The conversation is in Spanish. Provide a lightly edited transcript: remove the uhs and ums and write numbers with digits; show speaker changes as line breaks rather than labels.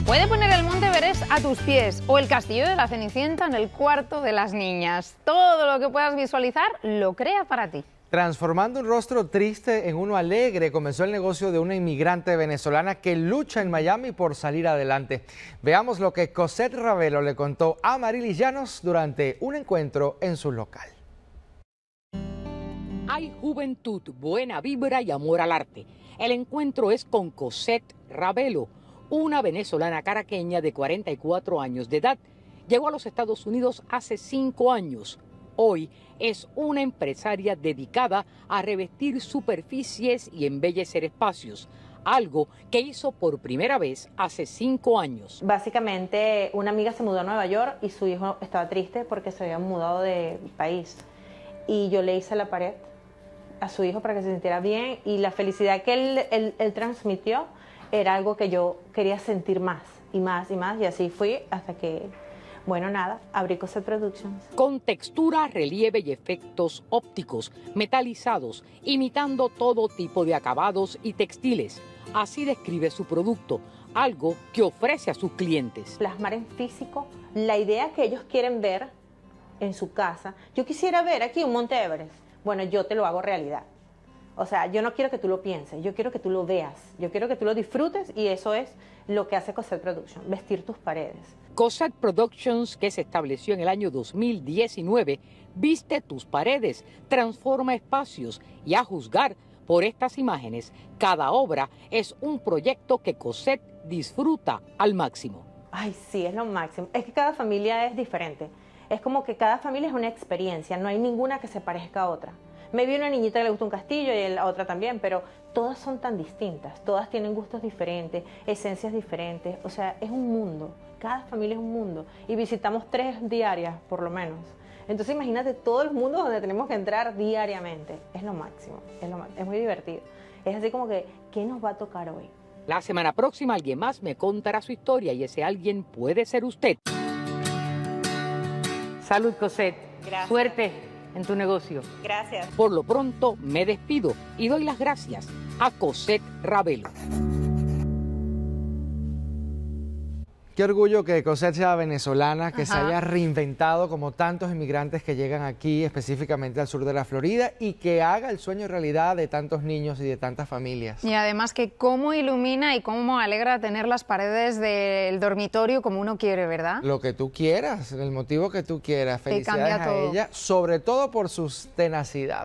Puede poner el Monte Everest a tus pies o el castillo de la Cenicienta en el cuarto de las niñas. Todo lo que puedas visualizar lo crea para ti.
Transformando un rostro triste en uno alegre, comenzó el negocio de una inmigrante venezolana que lucha en Miami por salir adelante. Veamos lo que Cosette Ravelo le contó a Marilis Llanos durante un encuentro en su local.
Hay juventud, buena vibra y amor al arte. El encuentro es con Cosette Ravelo, una venezolana caraqueña de 44 años de edad. Llegó a los Estados Unidos hace 5 años. Hoy es una empresaria dedicada a revestir superficies y embellecer espacios, algo que hizo por primera vez hace 5 años.
Básicamente, una amiga se mudó a Nueva York y su hijo estaba triste porque se había mudado de país. Y yo le hice la pared a su hijo para que se sintiera bien, y la felicidad que él transmitió era algo que yo quería sentir más y más y más, y así fui hasta que, bueno, nada, abrí Cosette Productions.
Con textura, relieve y efectos ópticos, metalizados, imitando todo tipo de acabados y textiles. Así describe su producto, algo que ofrece a sus clientes.
Plasmar en físico la idea que ellos quieren ver en su casa. Yo quisiera ver aquí un Monte Everest. Bueno, yo te lo hago realidad. O sea, yo no quiero que tú lo pienses, yo quiero que tú lo veas, yo quiero que tú lo disfrutes, y eso es lo que hace Cosette Productions, vestir tus paredes.
Cosette Productions, que se estableció en el año 2019, viste tus paredes, transforma espacios, y a juzgar por estas imágenes, cada obra es un proyecto que Cosette disfruta al máximo.
Ay, sí, es lo máximo. Es que cada familia es diferente. Es como que cada familia es una experiencia, no hay ninguna que se parezca a otra. Me vi una niñita que le gusta un castillo y la otra también, pero todas son tan distintas, todas tienen gustos diferentes, esencias diferentes, o sea, es un mundo, cada familia es un mundo, y visitamos 3 diarias por lo menos. Entonces imagínate todos los mundos donde tenemos que entrar diariamente, es lo máximo, es muy divertido. Es así como que, ¿qué nos va a tocar hoy?
La semana próxima alguien más me contará su historia, y ese alguien puede ser usted. Salud, Cosette.
Gracias.
Suerte en tu negocio.
Gracias.
Por lo pronto me despido y doy las gracias a Cosette Ravelo.
Qué orgullo que Cosette sea venezolana, que se haya reinventado como tantos inmigrantes que llegan aquí, específicamente al sur de la Florida, y que haga el sueño realidad de tantos niños y de tantas familias.
Y además que cómo ilumina y cómo alegra tener las paredes del dormitorio como uno quiere, ¿verdad?
Lo que tú quieras, el motivo que tú quieras. Felicidades
cambia todo.
a ella, sobre todo por su tenacidad.